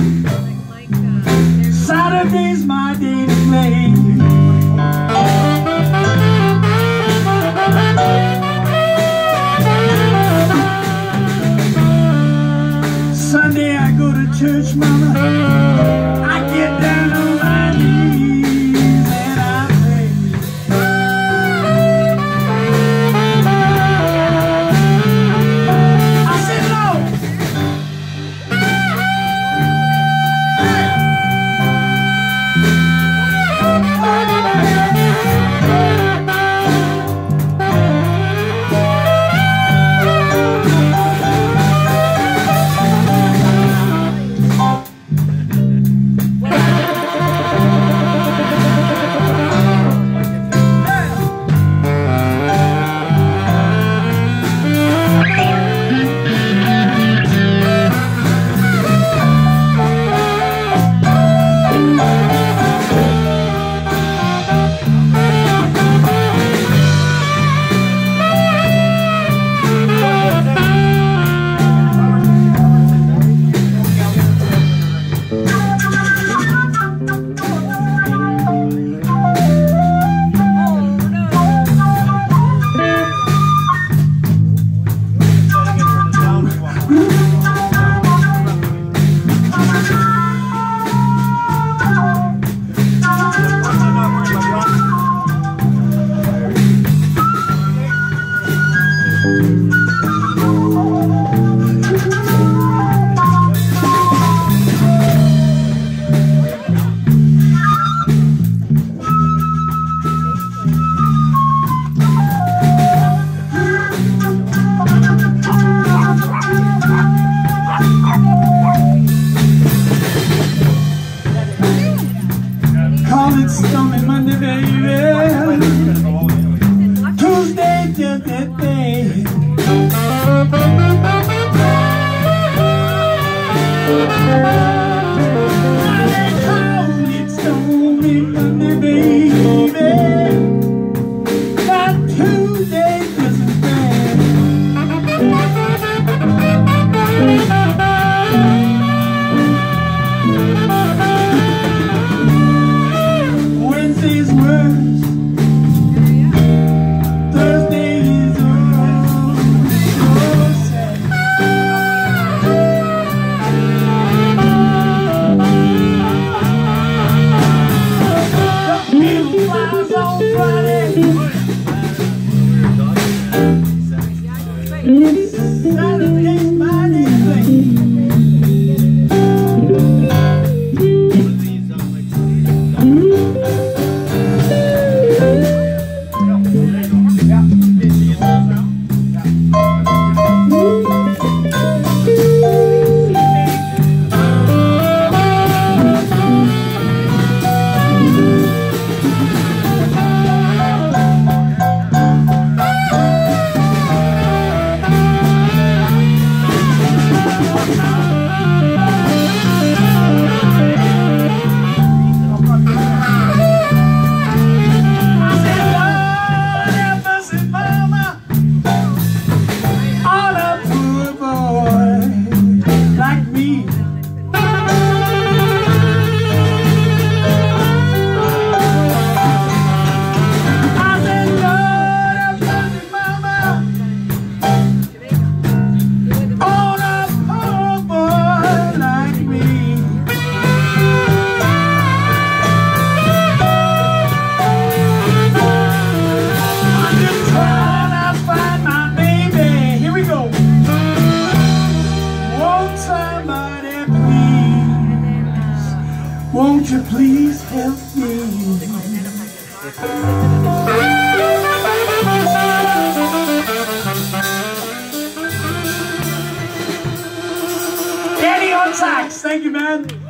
Saturday's my day to play. Sunday I go to church, mama. I get down on my knees and I pray. I said, Lord, call it stormy Monday, baby. Tuesday, just that day. Call it stormy Monday, baby. That Tuesday doesn't bad. Wednesday's worse. Thursday's oh so sad. The needle flies on Friday. Saturday's my day to play. Won't you please help me? Danny on sax. Thank you, man.